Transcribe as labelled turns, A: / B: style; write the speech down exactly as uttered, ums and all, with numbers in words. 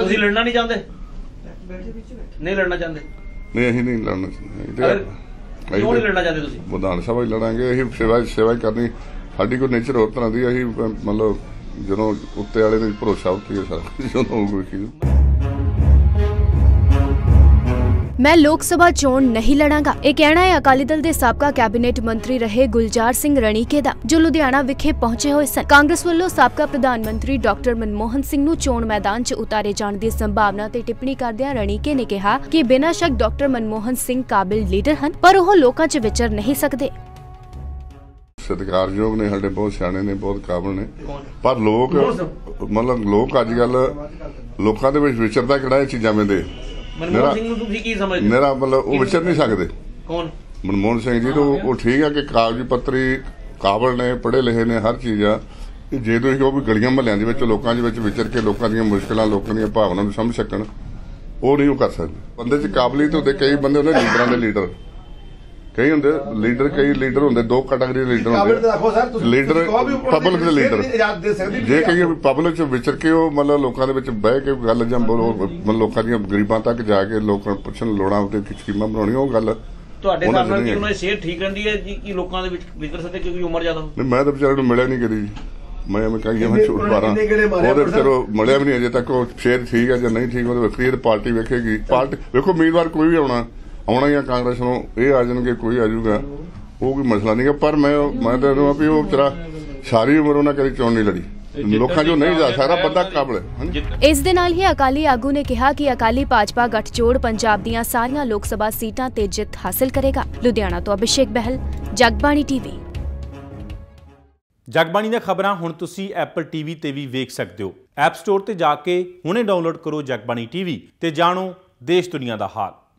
A: ਤੁਸੀਂ ਲੜਨਾ ਨਹੀਂ ਚਾਹੁੰਦੇ? ਨਹੀਂ ਲੜਨਾ ਚਾਹੁੰਦੇ?
B: ਨਹੀਂ, ਅਸੀਂ ਨਹੀਂ ਲੜਨਾ ਚਾਹੁੰਦੇ।
A: ਕਿਉਂ ਨਹੀਂ ਲੜਨਾ ਚਾਹੁੰਦੇ ਤੁਸੀਂ?
B: ਵਿਧਾਨ ਸਭਾ ਹੀ ਲੜਾਂਗੇ। ਅਸੀਂ ਸੇਵਾ ਸੇਵਾ ਹੀ ਕਰਨੀ। ਸਾਡੀ ਕੋਈ ਨੇਚਰ ਹੋਰ ਤਰ੍ਹਾਂ ਦੀ। ਅਸੀਂ ਮਤਲਬ ਜਦੋਂ ਉੱਤੇ ਵਾਲੇ ਨੇ ਭਰੋਸਾ ਉੱਤੇ ਸਾਰਾ ਜਦੋਂ ਕੋਈ ਚੀਜ਼।
C: मैं लोक सभा चोण नहीं लड़ांगा, ਇਹ ਕਹਿਣਾ ਹੈ ਅਕਾਲੀ ਦਲ ਦੇ ਸਾਬਕਾ ਕੈਬਨਿਟ ਮੰਤਰੀ ਰਹੇ ਗੁਲਜ਼ਾਰ ਸਿੰਘ ਰਣੀਕੇ ਦਾ, ਜੋ ਲੁਧਿਆਣਾ ਵਿਖੇ ਪਹੁੰਚੇ ਹੋਏ ਸਨ। ਕਾਂਗਰਸ ਵੱਲੋਂ ਸਾਬਕਾ ਪ੍ਰਧਾਨ ਮੰਤਰੀ ਡਾਕਟਰ ਮਨਮੋਹਨ ਸਿੰਘ ਨੂੰ ਚੋਣ ਮੈਦਾਨ 'ਚ ਉਤਾਰੇ ਜਾਣ ਦੀ ਸੰਭਾਵਨਾ ਤੇ ਟਿੱਪਣੀ ਕਰਦਿਆਂ ਰਣੀਕੇ ਨੇ ਕਿਹਾ ਕਿ ਬਿਨਾਂ ਸ਼ੱਕ ਡਾਕਟਰ ਮਨਮੋਹਨ ਸਿੰਘ ਕਾਬਿਲ ਲੀਡਰ ਹਨ, ਪਰ ਉਹ ਲੋਕਾਂ 'ਚ ਵਿਚਰ ਨਹੀਂ ਸਕਦੇ।
B: ਸਤਿਕਾਰਯੋਗ ਨੇ, ਸਾਡੇ ਬਹੁਤ ਸਿਆਣੇ ਨੇ, ਬਹੁਤ ਕਾਬਲ ਨੇ, ਪਰ ਲੋਕ ਮਤਲਬ ਲੋਕ ਅੱਜ ਕੱਲ ਲੋਕਾਂ ਦੇ ਵਿੱਚ ਵਿਚਰਦਾ ਕਿਹੜਾ ਇਹ ਚੀਜ਼ਾਂ ਵਿੱਚ।
A: ਮਨਮੋਹਨ ਸਿੰਘ ਨੂੰ ਤੁਸੀਂ ਕੀ ਸਮਝਦੇ?
B: ਮੇਰਾ ਮਤਲਬ ਉਹ ਵਿਚਰ ਨਹੀਂ ਸਕਦੇ।
A: ਕੌਣ?
B: ਮਨਮੋਹਨ ਸਿੰਘ ਜੀ ਤੋਂ ਉਹ ਠੀਕ ਆ ਕਿ ਕਾਗਜ਼ੀ ਪੱਤਰੀ ਕਾਬਲ ਨੇ, ਪੜ੍ਹੇ ਲਿਖੇ ਨੇ, ਹਰ ਚੀਜ਼ ਆ। ਜੇ ਤੁਸੀਂ ਉਹ ਵੀ ਗਲੀਆਂ ਮਹੱਲਿਆਂ ਦੇ ਵਿੱਚ ਲੋਕਾਂ ਦੇ ਵਿੱਚ ਵਿਚਰ ਕੇ ਲੋਕਾਂ ਦੀਆਂ ਮੁਸ਼ਕਲਾਂ, ਲੋਕਾਂ ਦੀਆਂ ਭਾਵਨਾਵਾਂ ਨੂੰ ਸਮਝ ਸਕਣ, ਉਹ ਨਹੀਂ ਉਹ ਕਰ ਸਕਦੇ। ਬੰਦੇ 'ਚ ਕਾਬਲੀਅਤ ਹੁੰਦੇ, ਕਈ ਬੰਦੇ ਹੁੰਦੇ ਲੀਡਰਾਂ ਦੇ ਲੀਡਰ, ਕਈ ਹੁੰਦੇ ਲੀਡਰ, ਕਈ ਲੀਡਰ ਹੁੰਦੇ ਦੋ ਕੈਟਾਗਰੀ ਦੇ ਲੀਡਰ ਹੁੰਦੇ। ਲੀਡਰ ਪਬਲਿਕ ਦੇ ਲੀਡਰ, ਜੇ ਕਈ ਪਬਲਿਕ 'ਚ ਵਿਚਰ ਕੇ ਉਹ ਮਤਲਬ ਲੋਕਾਂ ਦੇ ਵਿੱਚ ਬਹਿ ਕੇ ਗੱਲ ਜਾਂ ਮਤਲਬ ਲੋਕਾਂ ਦੀਆਂ ਗਰੀਬਾਂ ਤੱਕ ਜਾ ਕੇ ਲੋਕਾਂ ਨੂੰ ਪੁੱਛਣ ਲੋੜਾਂ ਉੱਤੇ ਸਕੀਮਾਂ ਬਣਾਉਣੀਆਂ, ਉਹ ਗੱਲ
A: ਤੁਹਾਡੇ ਹਿਸਾਬ ਨਾਲ ਕੀ ਉਹਨਾਂ ਦੀ ਸਿਹਤ ਠੀਕ ਰਹਿੰਦੀ ਹੈ ਜੀ ਕਿ ਲੋਕਾਂ ਦੇ ਵਿੱਚ ਵਿਚਰ ਸਕਦੇ ਕਿਉਂਕਿ ਉਮਰ ਜ਼ਿਆਦਾ ਹੋ?
B: ਨਹੀਂ, ਮੈਂ ਤਾਂ ਵਿਚਾਰੇ ਨੂੰ ਮਿਲਿਆ ਨਹੀਂ ਕਦੀ। ਮੈਂ ਐਵੇਂ ਕਹੀਏ ਮੈਂ ਝੂਠ ਮਾਰਾਂ, ਉਹਦੇ ਵਿਚਾਰੋ ਮਿਲਿਆ ਵੀ ਨਹੀਂ ਅਜੇ ਤੱਕ। ਉਹ ਸਿਹਤ ਠੀਕ ਹੈ ਜਾਂ ਨਹੀਂ ਠੀਕ, ਉਹਦੇ ਵੱਖਰੀ ਪਾਰਟੀ ਵੇਖੇਗੀ। ਪਾਰਟੀ ਵੇਖੋ, ਉਮੀਦਵਾਰ ਕੋਈ ਵੀ ਆਉਣਾ ਆਉਣਾ ਹੀ ਆ ਕਾਂਗਰਸ ਨੂੰ, ਇਹ ਆ ਜਾਣਗੇ, ਕੋਈ ਆ ਜਾਊਗਾ, ਉਹ ਕੋਈ ਮਸਲਾ ਨਹੀਂ ਗਾ। ਪਰ ਮੈਂ ਮੈਂ ਤਾਂ ਇਹਨੂੰ ਵੀ ਉਹ ਵਿਚਾਰਾ ਸਾਰੀ ਉਮਰ ਉਹਨਾਂ ਕਦੀ ਚੋਣ ਨਹੀਂ ਲੜੀ, ਲੋਕਾਂ ਜੋ ਨਹੀਂ ਜਾ ਸਕਦਾ, ਬੰਦਾ ਕਾਬਲ ਹੈ।
C: ਇਸ ਦੇ ਨਾਲ ਹੀ ਅਕਾਲੀ ਆਗੂ ਨੇ ਕਿਹਾ ਕਿ ਅਕਾਲੀ ਭਾਜਪਾ ਗੱਠਜੋੜ ਪੰਜਾਬ ਦੀਆਂ ਸਾਰੀਆਂ ਲੋਕ ਸਭਾ ਸੀਟਾਂ ਤੇ ਜਿੱਤ ਹਾਸਲ ਕਰੇਗਾ। ਲੁਧਿਆਣਾ ਤੋਂ ਅਭਿਸ਼ੇਕ ਬਹਿਲ, ਜਗਬਾਣੀ ਟੀਵੀ।
D: ਜਗਬਾਣੀ ਦੀਆਂ ਖਬਰਾਂ ਹੁਣ ਤੁਸੀਂ ਐਪਲ ਟੀਵੀ ਤੇ ਵੀ ਵੇਖ ਸਕਦੇ ਹੋ। ਐਪ ਸਟੋਰ ਤੇ ਜਾ ਕੇ ਹੁਣੇ ਡਾਊਨਲੋਡ ਕਰੋ ਜਗਬਾਣੀ ਟੀਵੀ ਤੇ ਜਾਣੋ ਦੇਸ਼ ਦੁਨੀਆ ਦਾ ਹਾਲ।